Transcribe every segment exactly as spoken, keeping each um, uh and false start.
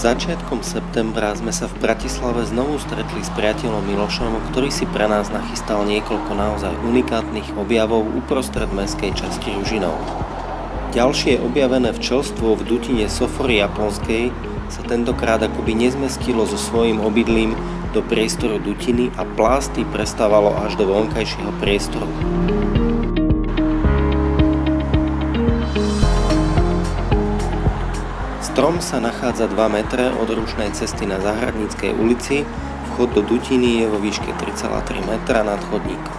Začiatkom septembra sme sa v Bratislave znovu stretli s priateľom Milošom, ktorý si pre nás nachystal niekoľko naozaj unikátnych objavov uprostred mestskej časti Ružinov. Ďalšie objavené včelstvo v dutine Sofory japonskej sa tentokrát akoby nezmestilo so svojím obydlím do priestoru dutiny a plásty prestávalo až do vonkajšieho priestoru. Strom sa nachádza dva metre od rušnej cesty na Záhradníckej ulici, vchod do dutiny je vo výške tri celé tri metra nad chodníkom.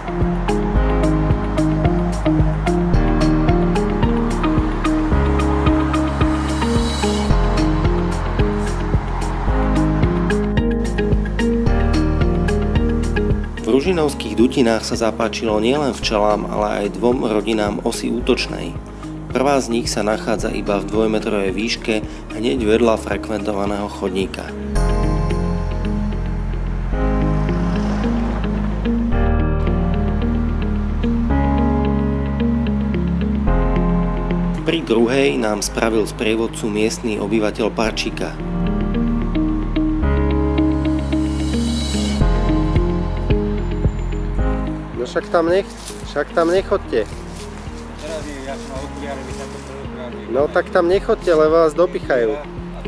V ružinovských dutinách sa zapáčilo nielen včelám, ale aj dvom rodinám osy útočnej. Prvá z nich sa nachádza iba v dvojmetrovej výške hneď vedľa frekventovaného chodníka. Pri druhej nám spravil sprievodcu miestny obyvateľ parčíka. No však tam nech, však tam nechoďte. No tak tam nechoďte, lebo vás dopichajú.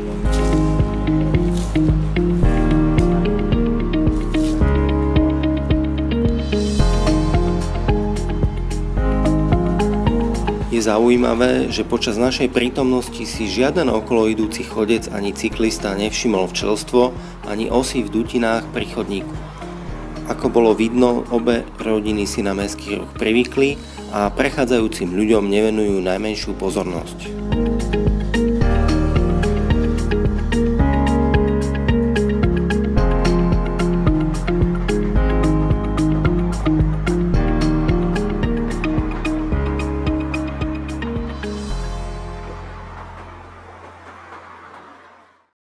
Je zaujímavé, že počas našej prítomnosti si žiaden okoloidúci chodec ani cyklista nevšimol včelstvo ani osy v dutinách pri chodníku. Ako bolo vidno, obe rodiny si na mestský ruch privykli a prechádzajúcim ľuďom nevenujú najmenšiu pozornosť.